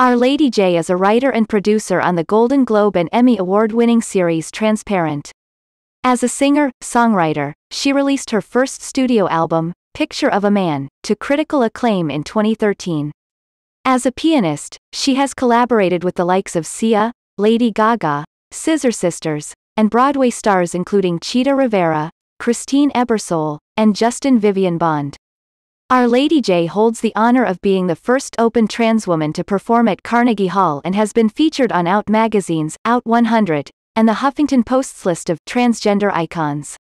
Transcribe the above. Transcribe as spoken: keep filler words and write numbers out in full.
Our Lady J is a writer and producer on the Golden Globe and Emmy award-winning series Transparent. As a singer, songwriter, she released her first studio album, Picture of a Man, to critical acclaim in twenty thirteen. As a pianist, she has collaborated with the likes of Sia, Lady Gaga, Scissor Sisters, and Broadway stars including Chita Rivera, Christine Ebersole, and Justin Vivian Bond. Our Lady J holds the honor of being the first open trans woman to perform at Carnegie Hall and has been featured on Out Magazine's Out one hundred, and the Huffington Post's list of transgender icons.